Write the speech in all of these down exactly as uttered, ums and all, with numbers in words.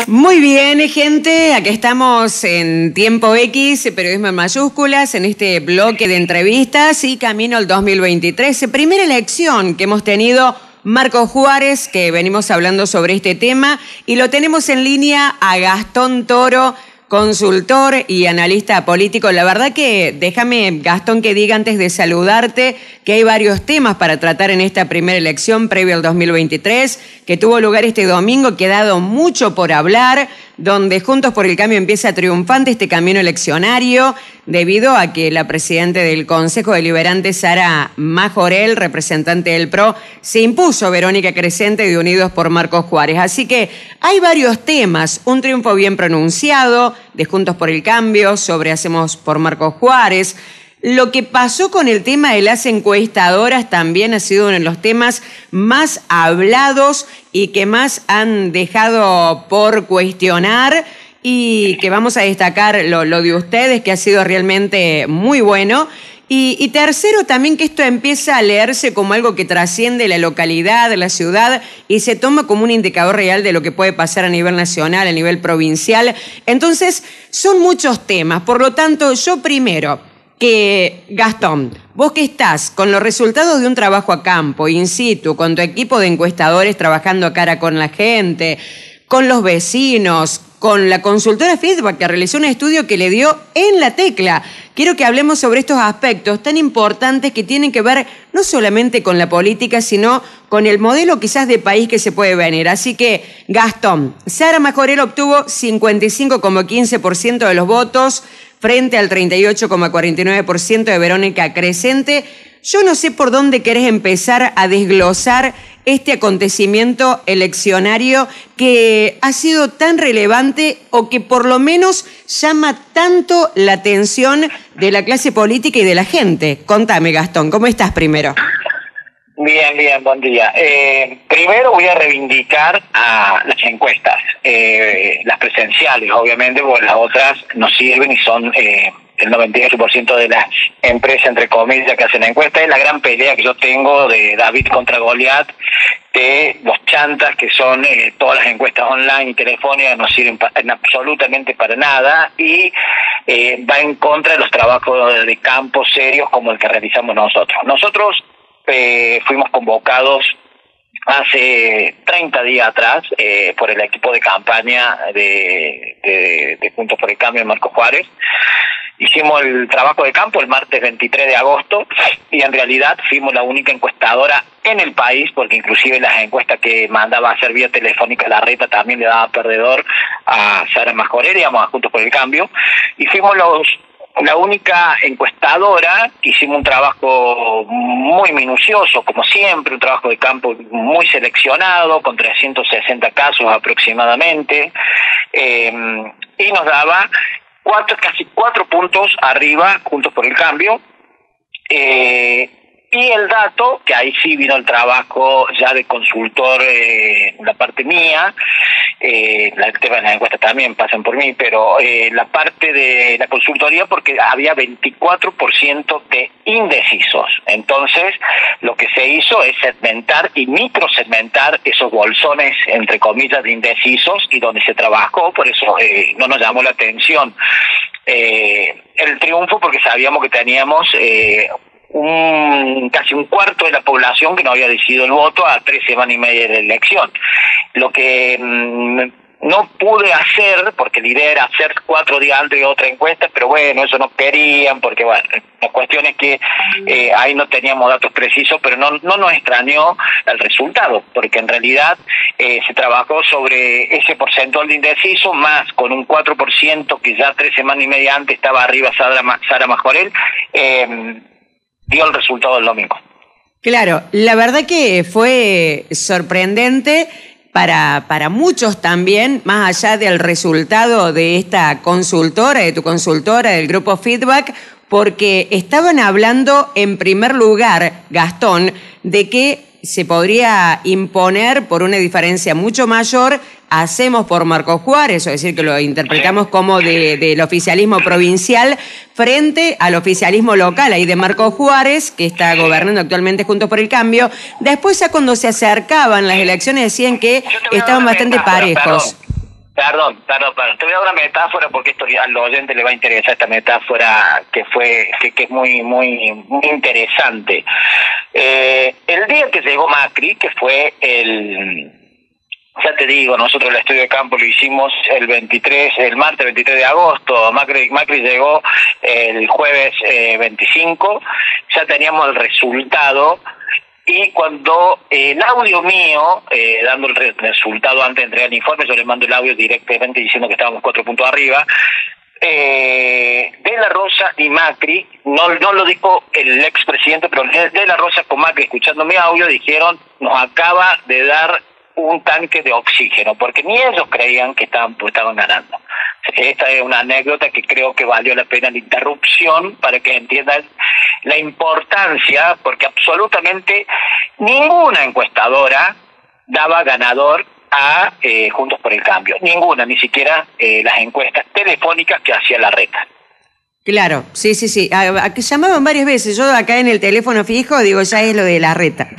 Muy bien, gente, aquí estamos en Tiempo X, periodismo en mayúsculas, en este bloque de entrevistas y camino al dos mil veintitrés. Primera elección que hemos tenido Marcos Juárez, que venimos hablando sobre este tema, y lo tenemos en línea a Gastón Toro, consultor y analista político. La verdad que déjame, Gastón, que diga antes de saludarte que hay varios temas para tratar en esta primera elección previo al dos mil veintitrés, que tuvo lugar este domingo, que ha dado mucho por hablar, donde Juntos por el Cambio empieza triunfante este camino eleccionario, debido a que la presidenta del Consejo Deliberante, Sara Majorel, representante del P R O, se impuso Verónica Crescente de Unidos por Marcos Juárez. Así que hay varios temas, un triunfo bien pronunciado de Juntos por el Cambio sobre Hacemos por Marcos Juárez. Lo que pasó con el tema de las encuestadoras también ha sido uno de los temas más hablados y que más han dejado por cuestionar, y que vamos a destacar lo, lo de ustedes, que ha sido realmente muy bueno. Y, y tercero, también que esto empieza a leerse como algo que trasciende la localidad, la ciudad, y se toma como un indicador real de lo que puede pasar a nivel nacional, a nivel provincial. Entonces, son muchos temas. Por lo tanto, yo primero, que Gastón, vos que estás con los resultados de un trabajo a campo, in situ, con tu equipo de encuestadores trabajando cara con la gente, con los vecinos, con la consultora Feedback, que realizó un estudio que le dio en la tecla. Quiero que hablemos sobre estos aspectos tan importantes que tienen que ver no solamente con la política, sino con el modelo quizás de país que se puede venir. Así que, Gastón, Sara Majorel obtuvo cincuenta y cinco coma quince por ciento de los votos frente al treinta y ocho coma cuarenta y nueve por ciento de Verónica Crescente. Yo no sé por dónde querés empezar a desglosar este acontecimiento eleccionario que ha sido tan relevante, o que por lo menos llama tanto la atención de la clase política y de la gente. Contame, Gastón, ¿cómo estás primero? Bien, bien, buen día. Eh, primero voy a reivindicar a las encuestas, eh, las presenciales, obviamente, porque las otras no sirven y son eh, el noventa y ocho por ciento de las empresas, entre comillas, que hacen encuestas. Es la gran pelea que yo tengo de David contra Goliat, de los chantas, que son eh, todas las encuestas online y telefónicas, no sirven pa en absolutamente para nada, y eh, va en contra de los trabajos de campo serios como el que realizamos nosotros. Nosotros Eh, fuimos convocados hace treinta días atrás eh, por el equipo de campaña de, de, de Juntos por el Cambio de Marcos Juárez. Hicimos el trabajo de campo el martes veintitrés de agosto, y en realidad fuimos la única encuestadora en el país, porque inclusive las encuestas que mandaba a hacer vía telefónica la reta también le daba perdedor a Sara Majorel, digamos, a Juntos por el Cambio, y fuimos los la única encuestadora. Hicimos un trabajo muy minucioso, como siempre, un trabajo de campo muy seleccionado, con trescientos sesenta casos aproximadamente, eh, y nos daba cuatro, casi cuatro puntos arriba Juntos por el Cambio. Eh, y el dato, que ahí sí vino el trabajo ya de consultor, eh, la parte mía, eh, la, el tema de las encuestas también pasan por mí, pero eh, la parte de la consultoría, porque había veinticuatro por ciento de indecisos. Entonces, lo que se hizo es segmentar y microsegmentar esos bolsones, entre comillas, de indecisos, y donde se trabajó. Por eso eh, no nos llamó la atención eh, el triunfo, porque sabíamos que teníamos Eh, un casi un cuarto de la población que no había decidido el voto a tres semanas y media de la elección. Lo que mmm, no pude hacer, porque la idea era hacer cuatro días antes de otra encuesta, pero bueno, eso no querían, porque bueno, la cuestión es que eh, ahí no teníamos datos precisos, pero no, no nos extrañó el resultado, porque en realidad eh, se trabajó sobre ese porcentaje de indeciso, más con un cuatro por ciento que ya tres semanas y media antes estaba arriba Sara, Sara Majorel, eh, dio el resultado del domingo. Claro, la verdad que fue sorprendente para, para muchos también, más allá del resultado de esta consultora, de tu consultora, del grupo Feedback, porque estaban hablando en primer lugar, Gastón, de que se podría imponer por una diferencia mucho mayor Hacemos por Marcos Juárez, es decir, que lo interpretamos como de, del oficialismo provincial frente al oficialismo local, ahí de Marcos Juárez, que está gobernando actualmente Juntos por el Cambio. Después, ya cuando se acercaban las elecciones, decían que estaban bastante parejos. Perdón, perdón, perdón. Te voy a dar una metáfora porque esto al oyente le va a interesar, esta metáfora que fue que, que es muy muy muy interesante. Eh, el día que llegó Macri, que fue el, ya te digo, nosotros el estudio de campo lo hicimos el veintitrés, el martes veintitrés de agosto, Macri, Macri llegó el jueves eh, veinticinco, ya teníamos el resultado. Y cuando eh, el audio mío, eh, dando el re resultado antes de entregar el informe, yo le mando el audio directamente diciendo que estábamos cuatro puntos arriba, eh, De la Rosa y Macri, no, no lo dijo el expresidente, pero De la Rosa con Macri, escuchando mi audio, dijeron, nos acaba de dar un tanque de oxígeno, porque ni ellos creían que estaban, pues, estaban ganando. Esta es una anécdota que creo que valió la pena la interrupción para que entiendan la importancia, porque absolutamente ninguna encuestadora daba ganador a eh, Juntos por el Cambio. Ninguna, ni siquiera eh, las encuestas telefónicas que hacía Larreta. Claro, sí, sí, sí. A, a, que llamaban varias veces. Yo acá en el teléfono fijo digo, ya es lo de Larreta.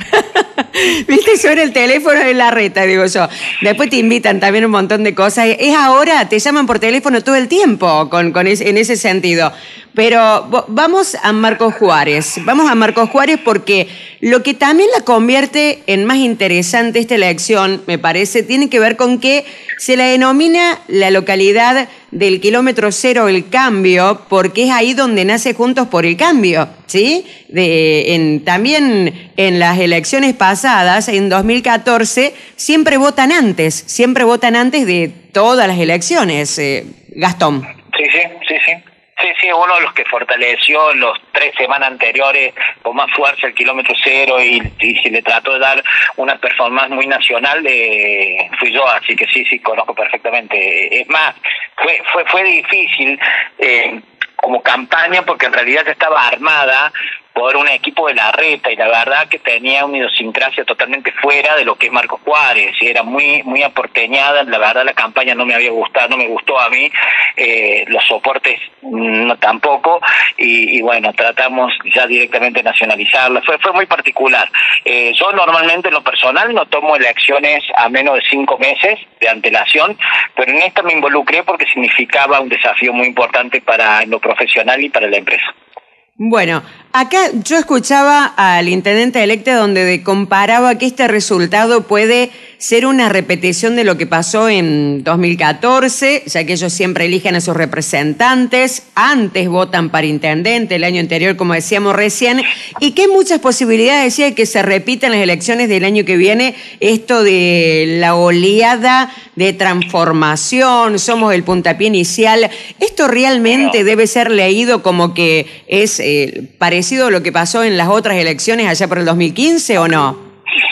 ¿Viste? Suena el teléfono de Larreta, digo yo. Después te invitan también un montón de cosas. Es ahora, te llaman por teléfono todo el tiempo con, con es, en ese sentido. Pero vamos a Marcos Juárez. Vamos a Marcos Juárez porque lo que también la convierte en más interesante esta elección, me parece, tiene que ver con que se la denomina la localidad del kilómetro cero El Cambio, porque es ahí donde nace Juntos por el Cambio, ¿sí? De, en, también en las elecciones pasadas, en dos mil catorce, siempre votan antes, siempre votan antes de todas las elecciones, eh, Gastón. Sí, sí, sí, sí. Sí, sí, uno de los que fortaleció en los tres semanas anteriores con más fuerza el kilómetro cero y, y se le trató de dar una performance muy nacional, de, fui yo, así que sí, sí, conozco perfectamente. Es más, fue fue fue difícil eh, como campaña porque en realidad estaba armada por un equipo de Larreta y la verdad que tenía una idiosincrasia totalmente fuera de lo que es Marcos Juárez y era muy muy aporteñada. La verdad la campaña no me había gustado, no me gustó a mí, eh, los soportes no tampoco y, y bueno, tratamos ya directamente de nacionalizarla. Fue fue muy particular. Eh, yo normalmente en lo personal no tomo elecciones a menos de cinco meses de antelación, pero en esta me involucré porque significaba un desafío muy importante para lo profesional y para la empresa. Bueno, acá yo escuchaba al intendente electo donde comparaba que este resultado puede ser una repetición de lo que pasó en dos mil catorce, ya que ellos siempre eligen a sus representantes, antes votan para intendente, el año anterior, como decíamos recién, y que hay muchas posibilidades, decía, de que se repitan las elecciones del año que viene, esto de la oleada de transformación, somos el puntapié inicial. ¿Esto realmente debe ser leído como que es eh, parecido a lo que pasó en las otras elecciones allá por el dos mil quince o no?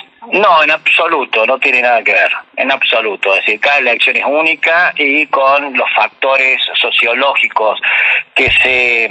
No, en absoluto, no tiene nada que ver, en absoluto. Es decir, cada elección es única y con los factores sociológicos que se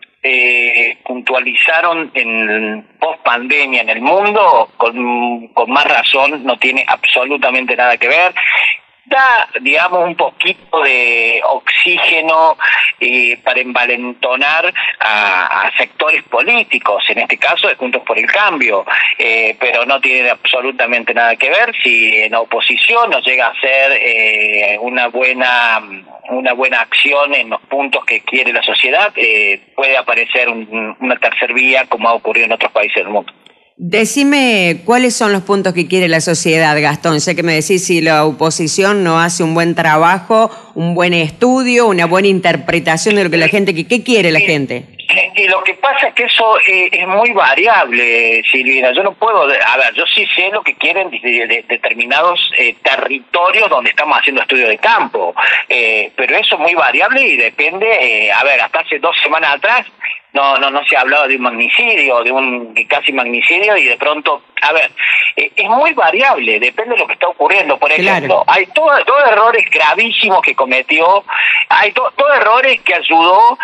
eh, puntualizaron en post-pandemia en el mundo, con, con más razón no tiene absolutamente nada que ver. Da, digamos, un poquito de oxígeno eh, para envalentonar a, a sectores políticos, en este caso de Juntos por el Cambio, eh, pero no tiene absolutamente nada que ver. Si en la oposición no llega a ser eh, una buena una buena acción en los puntos que quiere la sociedad, eh, puede aparecer un, una tercer vía como ha ocurrido en otros países del mundo. Decime cuáles son los puntos que quiere la sociedad, Gastón. Sé que me decís si la oposición no hace un buen trabajo, un buen estudio, una buena interpretación de lo que la gente... ¿Qué quiere la gente? Y lo que pasa es que eso eh, es muy variable, Silvina. Yo no puedo... A ver, yo sí sé lo que quieren de, de, de determinados eh, territorios donde estamos haciendo estudios de campo, eh, pero eso es muy variable y depende... Eh, a ver, hasta hace dos semanas atrás no no no se hablaba de un magnicidio, de un de casi magnicidio y de pronto... A ver, eh, es muy variable, depende de lo que está ocurriendo. Por ejemplo, claro, hay todos todo errores gravísimos que cometió, hay todos todo errores que ayudó...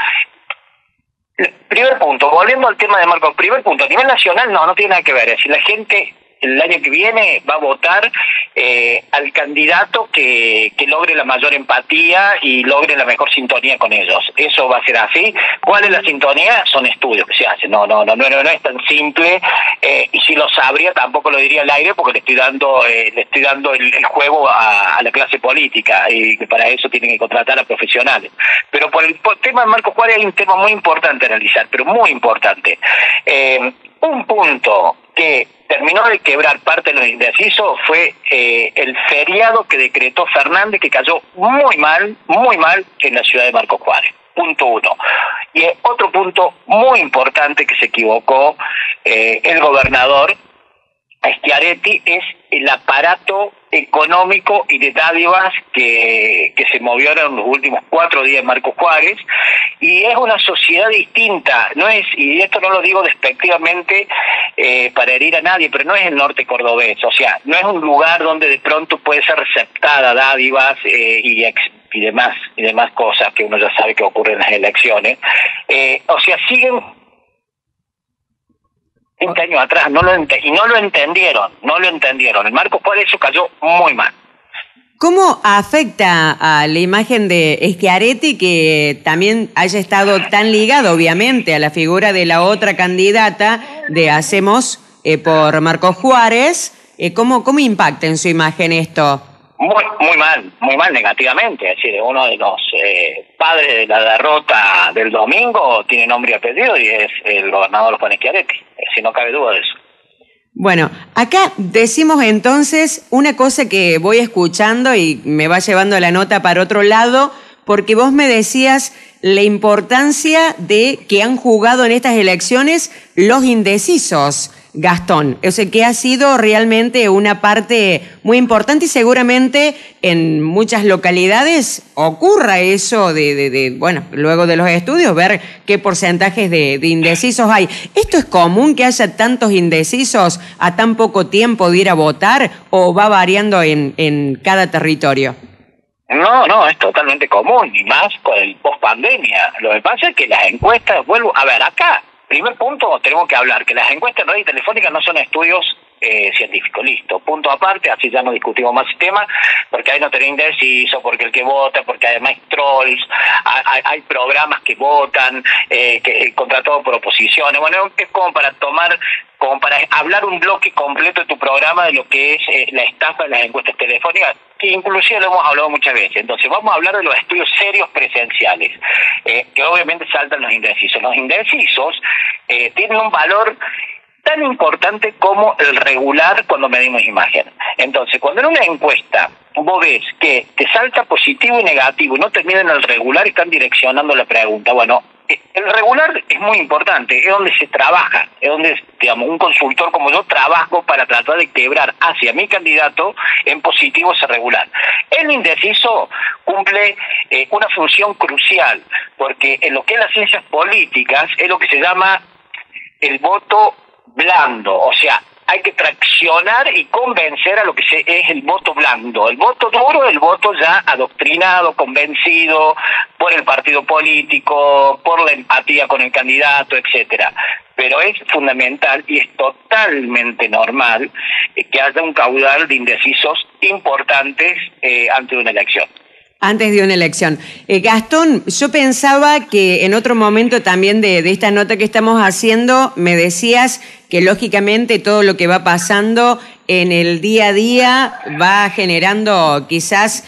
Primer punto, volviendo al tema de Marcos, primer punto, a nivel nacional no, no tiene nada que ver, es decir, la gente el año que viene va a votar eh, al candidato que, que logre la mayor empatía y logre la mejor sintonía con ellos. Eso va a ser así. ¿Cuál es la sintonía? Son estudios que se hacen. No, no, no, no, no es tan simple. Eh, y si lo sabría, tampoco lo diría al aire, porque le estoy dando, eh, le estoy dando el, el juego a, a la clase política, y que para eso tienen que contratar a profesionales. Pero por el, por el tema de Marcos Juárez hay un tema muy importante a analizar, pero muy importante. Eh, un punto que terminó de quebrar parte de los indecisos fue eh, el feriado que decretó Fernández, que cayó muy mal, muy mal en la ciudad de Marcos Juárez. Punto uno. Y otro punto muy importante que se equivocó eh, el gobernador Schiaretti es el aparato económico y de dádivas que, que se movieron en los últimos cuatro días en Marcos Juárez, y es una sociedad distinta, no es, y esto no lo digo despectivamente eh, para herir a nadie, pero no es el norte cordobés, o sea, no es un lugar donde de pronto puede ser receptada dádivas eh, y, ex, y demás y demás cosas que uno ya sabe que ocurren en las elecciones, eh, o sea, siguen veinte años atrás, no lo ent- y no lo entendieron, no lo entendieron. El Marcos Juárez eso cayó muy mal. ¿Cómo afecta a la imagen de Schiaretti que también haya estado tan ligado, obviamente, a la figura de la otra candidata de Hacemos eh, por Marcos Juárez? Eh, ¿cómo, ¿Cómo impacta en su imagen esto? Muy, muy mal, muy mal negativamente. Es decir, uno de los eh, padres de la derrota del domingo tiene nombre y apellido y es el gobernador Juan Schiaretti, si no cabe duda de eso. Bueno, acá decimos entonces una cosa que voy escuchando y me va llevando la nota para otro lado, porque vos me decías la importancia de que han jugado en estas elecciones los indecisos, Gastón. O sea, que ha sido realmente una parte muy importante y seguramente en muchas localidades ocurra eso de, de, de bueno, luego de los estudios, ver qué porcentajes de, de indecisos hay. ¿Esto es común que haya tantos indecisos a tan poco tiempo de ir a votar o va variando en, en cada territorio? No, no, es totalmente común, y más con el post-pandemia. Lo que pasa es que las encuestas, vuelvo, a ver, acá, primer punto, tenemos que hablar que las encuestas de radio y telefónica no son estudios eh, científicos, listo, punto aparte, así ya no discutimos más el tema, porque ahí no tenés indeciso, porque el que vota, porque además hay trolls, hay, hay programas que votan, eh, que eh, contratados por oposiciones, bueno, es como para tomar, como para hablar un bloque completo de tu programa de lo que es eh, la estafa de las encuestas telefónicas, que inclusive lo hemos hablado muchas veces. Entonces vamos a hablar de los estudios serios presenciales, eh, que obviamente saltan los indecisos. Los indecisos eh, tienen un valor tan importante como el regular cuando medimos imagen. Entonces, cuando en una encuesta vos ves que te salta positivo y negativo y no termina en el regular, están direccionando la pregunta. Bueno, el regular es muy importante, es donde se trabaja, es donde, digamos, un consultor como yo trabajo para tratar de quebrar hacia mi candidato en positivo ese regular. El indeciso cumple eh, una función crucial, porque en lo que es las ciencias políticas es lo que se llama el voto blando, o sea, hay que traccionar y convencer a lo que es el voto blando. El voto duro es el voto ya adoctrinado, convencido por el partido político, por la empatía con el candidato, etcétera. Pero es fundamental y es totalmente normal que haya un caudal de indecisos importantes eh, ante una elección. Antes de una elección. Eh, Gastón, yo pensaba que en otro momento también de, de esta nota que estamos haciendo, me decías que lógicamente todo lo que va pasando en el día a día va generando quizás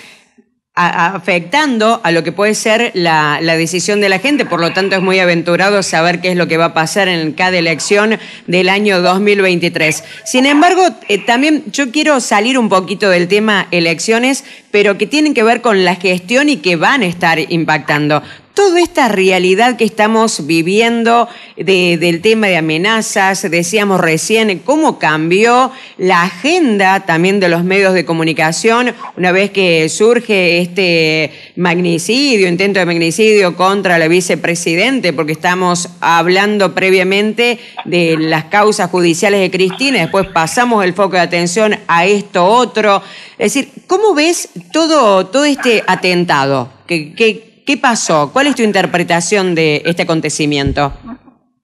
a, a, afectando a lo que puede ser la, la decisión de la gente, por lo tanto es muy aventurado saber qué es lo que va a pasar en cada elección del año dos mil veintitrés. Sin embargo, eh, también yo quiero salir un poquito del tema elecciones, pero que tienen que ver con la gestión y que van a estar impactando. Toda esta realidad que estamos viviendo de, del tema de amenazas, decíamos recién, cómo cambió la agenda también de los medios de comunicación una vez que surge este magnicidio, intento de magnicidio contra la vicepresidente, porque estamos hablando previamente de las causas judiciales de Cristina, después pasamos el foco de atención a esto otro. Es decir, ¿cómo ves todo, todo este atentado? ¿Qué, qué, ¿Qué pasó? ¿Cuál es tu interpretación de este acontecimiento?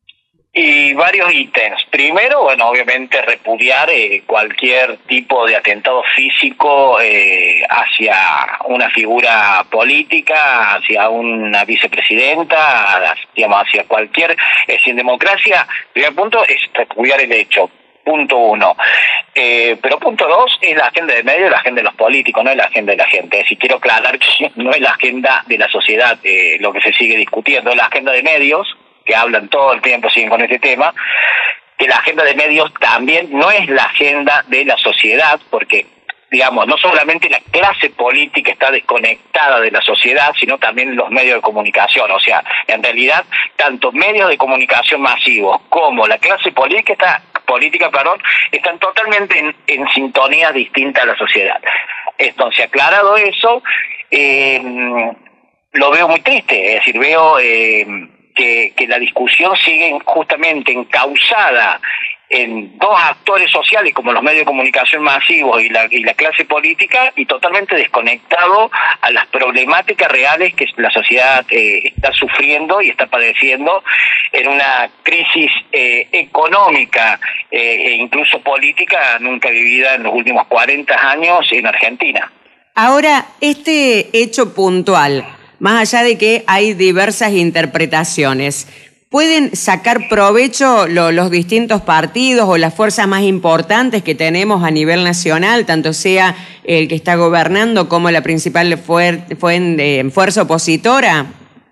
Y varios ítems. Primero, bueno, obviamente repudiar eh, cualquier tipo de atentado físico eh, hacia una figura política, hacia una vicepresidenta, digamos, hacia cualquier... Es decir, en democracia, primer punto es repudiar el hecho. Punto uno. Eh, pero punto dos es la agenda de medio, la agenda de los políticos, no es la agenda de la gente. Es decir, quiero aclarar que no es la agenda de la sociedad eh, lo que se sigue discutiendo, es la agenda de medios, que hablan todo el tiempo, siguen con este tema, que la agenda de medios también no es la agenda de la sociedad, porque, digamos, no solamente la clase política está desconectada de la sociedad, sino también los medios de comunicación. O sea, en realidad, tanto medios de comunicación masivos como la clase política, está, política perdón, están totalmente en, en sintonía distinta a la sociedad. Entonces, aclarado eso, eh, lo veo muy triste, es decir, veo... Eh, Que, que la discusión sigue justamente encauzada en dos actores sociales como los medios de comunicación masivos y la, y la clase política, y totalmente desconectado a las problemáticas reales que la sociedad eh, está sufriendo y está padeciendo en una crisis eh, económica eh, e incluso política nunca vivida en los últimos cuarenta años en Argentina. Ahora, este hecho puntual, más allá de que hay diversas interpretaciones, ¿pueden sacar provecho lo, los distintos partidos o las fuerzas más importantes que tenemos a nivel nacional, tanto sea el que está gobernando como la principal fuer, fuer, eh, fuerza opositora?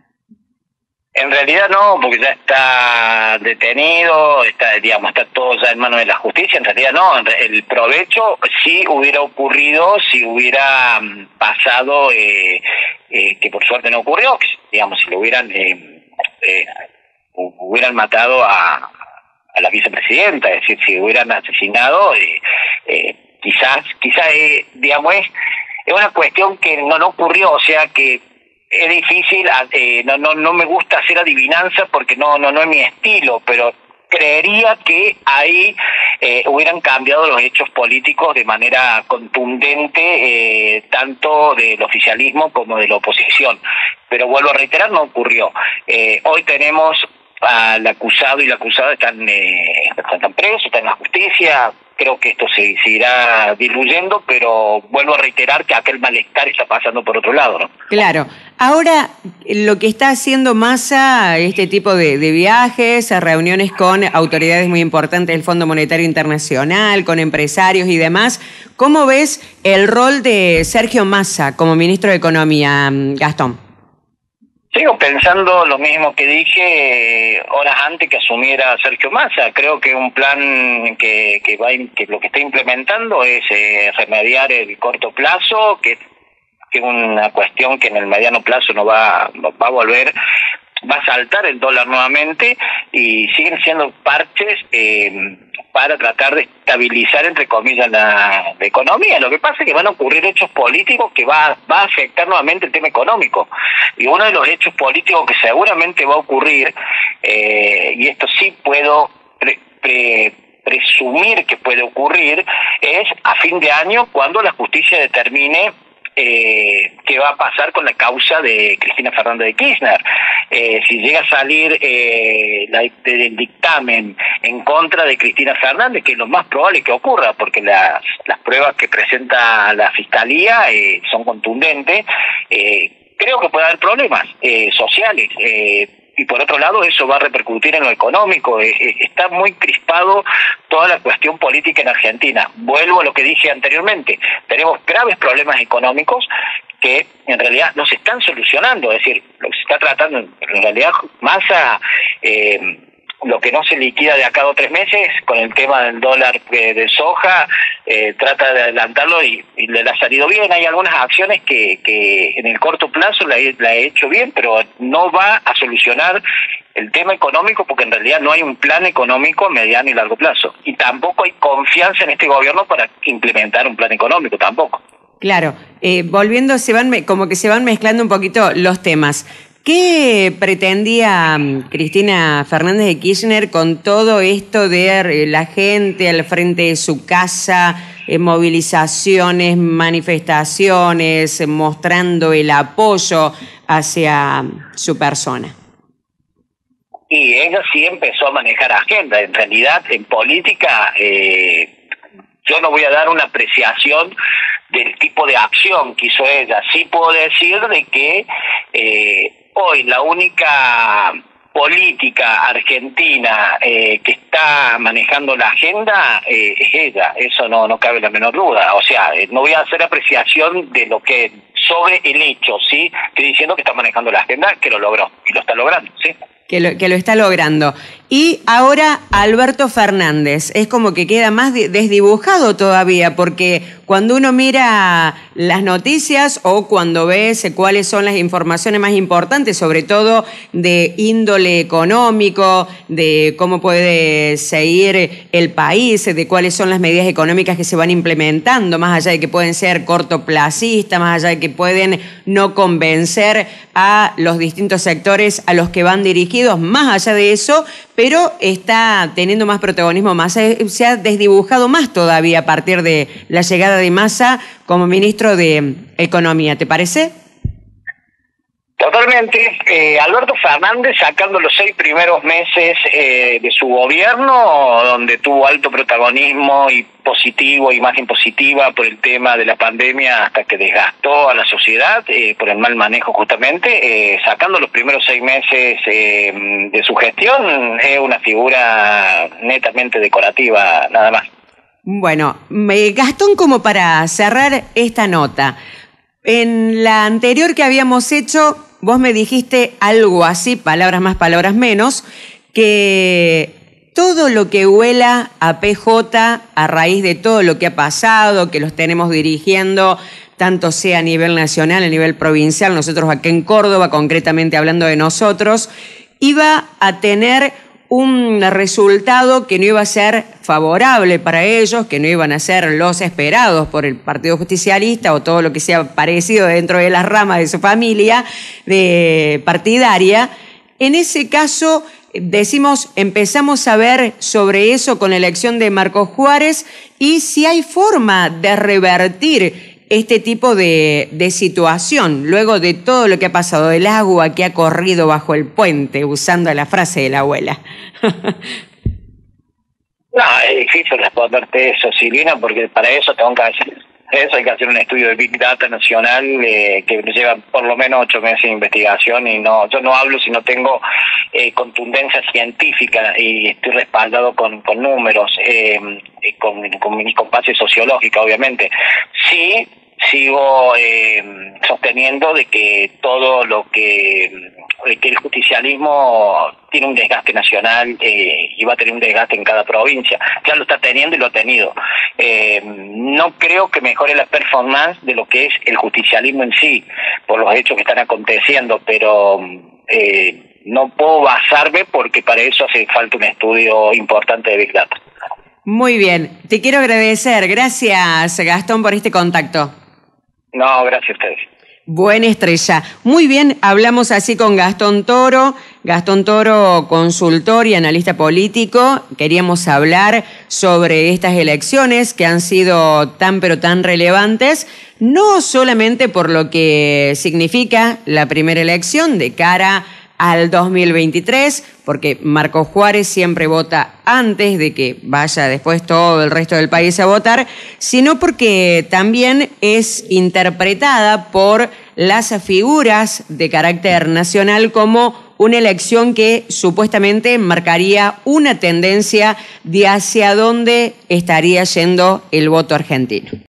En realidad no, porque ya está detenido, está, digamos, está todo ya en manos de la justicia. En realidad no, el provecho sí hubiera ocurrido si hubiera pasado, eh, eh, que por suerte no ocurrió, que, digamos, si lo hubieran eh, eh, hubieran matado a, a la vicepresidenta, es decir, si hubieran asesinado, eh, eh, quizás, quizás, eh, digamos, es, es una cuestión que no, no ocurrió, o sea que es difícil, eh, no, no, no me gusta hacer adivinanza porque no, no, no es mi estilo, pero creería que ahí eh, hubieran cambiado los hechos políticos de manera contundente, eh, tanto del oficialismo como de la oposición. Pero vuelvo a reiterar, no ocurrió. Eh, hoy tenemos al acusado y la acusada están, eh, están presos, están en la justicia. Creo que esto se seguirá diluyendo, pero vuelvo a reiterar que aquel malestar está pasando por otro lado, ¿no? Claro. Ahora, lo que está haciendo Massa, este tipo de, de viajes, reuniones con autoridades muy importantes del Fondo Monetario Internacional, con empresarios y demás, ¿cómo ves el rol de Sergio Massa como ministro de Economía, Gastón? Sigo pensando lo mismo que dije eh, horas antes que asumiera Sergio Massa. Creo que un plan que que, va, que lo que está implementando es eh, remediar el corto plazo, que que es una cuestión que en el mediano plazo no va, va a volver, va a saltar el dólar nuevamente, y siguen siendo parches eh, para tratar de estabilizar, entre comillas, la, la economía. Lo que pasa es que van a ocurrir hechos políticos que va, va a afectar nuevamente el tema económico. Y uno de los hechos políticos que seguramente va a ocurrir, eh, y esto sí puedo pre, pre, presumir que puede ocurrir, es a fin de año, cuando la justicia determine Eh, qué va a pasar con la causa de Cristina Fernández de Kirchner. Eh, si llega a salir eh, la, del dictamen en contra de Cristina Fernández, que es lo más probable que ocurra, porque las, las pruebas que presenta la Fiscalía eh, son contundentes, eh, creo que puede haber problemas eh, sociales. Eh, Y por otro lado, eso va a repercutir en lo económico. Está muy crispado toda la cuestión política en Argentina. Vuelvo a lo que dije anteriormente. Tenemos graves problemas económicos que en realidad no se están solucionando. Es decir, lo que se está tratando, en realidad, Massa, eh, lo que no se liquida de acá a dos o tres meses, con el tema del dólar eh, de soja, eh, trata de adelantarlo y, y le ha salido bien. Hay algunas acciones que, que en el corto plazo la, la he hecho bien, pero no va a solucionar el tema económico, porque en realidad no hay un plan económico a mediano y largo plazo. Y tampoco hay confianza en este gobierno para implementar un plan económico, tampoco. Claro, eh, volviendo, se van como que se van mezclando un poquito los temas. ¿Qué pretendía Cristina Fernández de Kirchner con todo esto de la gente al frente de su casa, eh, movilizaciones, manifestaciones, mostrando el apoyo hacia su persona? Y ella sí empezó a manejar agenda. En realidad, en política, eh, yo no voy a dar una apreciación del tipo de acción que hizo ella. Sí puedo decir de que eh, hoy la única política argentina eh, que está manejando la agenda eh, es ella. Eso no, no cabe la menor duda. O sea, eh, no voy a hacer apreciación de lo que sobre el hecho, ¿sí? Estoy diciendo que está manejando la agenda, que lo logró y lo está logrando, ¿sí? Que lo, que lo está logrando. Y ahora Alberto Fernández, es como que queda más desdibujado todavía, porque cuando uno mira las noticias o cuando ves cuáles son las informaciones más importantes, sobre todo de índole económico, de cómo puede seguir el país, de cuáles son las medidas económicas que se van implementando, más allá de que pueden ser cortoplacistas, más allá de que pueden no convencer a los distintos sectores a los que van dirigidos, más allá de eso, pero está teniendo más protagonismo, más se ha desdibujado más todavía a partir de la llegada de Massa como ministro de Economía. ¿Te parece? Totalmente. Eh, Alberto Fernández, sacando los seis primeros meses eh, de su gobierno, donde tuvo alto protagonismo y positivo, imagen positiva por el tema de la pandemia, hasta que desgastó a la sociedad eh, por el mal manejo justamente, eh, sacando los primeros seis meses eh, de su gestión, es una figura netamente decorativa, nada más. Bueno, Gastón, como para cerrar esta nota, en la anterior que habíamos hecho, vos me dijiste algo así, palabras más, palabras menos, que todo lo que huela a P J a raíz de todo lo que ha pasado, que los tenemos dirigiendo, tanto sea a nivel nacional, a nivel provincial, nosotros acá en Córdoba, concretamente hablando de nosotros, iba a tener un resultado que no iba a ser favorable para ellos, que no iban a ser los esperados por el Partido Justicialista o todo lo que sea parecido dentro de las ramas de su familia de partidaria. En ese caso, decimos, empezamos a ver sobre eso con la elección de Marcos Juárez y si hay forma de revertir este tipo de, de situación, luego de todo lo que ha pasado, del agua que ha corrido bajo el puente, usando la frase de la abuela. No, es difícil responderte eso, Silvina, porque para eso tengo que hacer, eso hay que hacer un estudio de Big Data nacional eh, que lleva por lo menos ocho meses de investigación y no, yo no hablo si no tengo eh, contundencia científica y estoy respaldado con, con números, eh, con, con mi compase sociológica, obviamente. Sí, sigo eh, sosteniendo de que todo lo que, que el justicialismo tiene un desgaste nacional eh, y va a tener un desgaste en cada provincia. Ya lo está teniendo y lo ha tenido. Eh, no creo que mejore la performance de lo que es el justicialismo en sí, por los hechos que están aconteciendo, pero eh, no puedo basarme porque para eso hace falta un estudio importante de Big Data. Muy bien, te quiero agradecer. Gracias, Gastón, por este contacto. No, gracias a ustedes. Buena estrella. Muy bien, hablamos así con Gastón Toro. Gastón Toro, consultor y analista político. Queríamos hablar sobre estas elecciones que han sido tan pero tan relevantes, no solamente por lo que significa la primera elección de cara al dos mil veintitrés, porque Marcos Juárez siempre vota antes de que vaya después todo el resto del país a votar, sino porque también es interpretada por las figuras de carácter nacional como una elección que supuestamente marcaría una tendencia de hacia dónde estaría yendo el voto argentino.